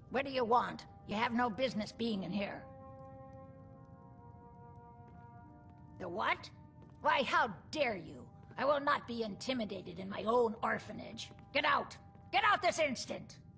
What do you want? You have no business being in here. The what? Why, how dare you? I will not be intimidated in my own orphanage. Get out! Get out this instant!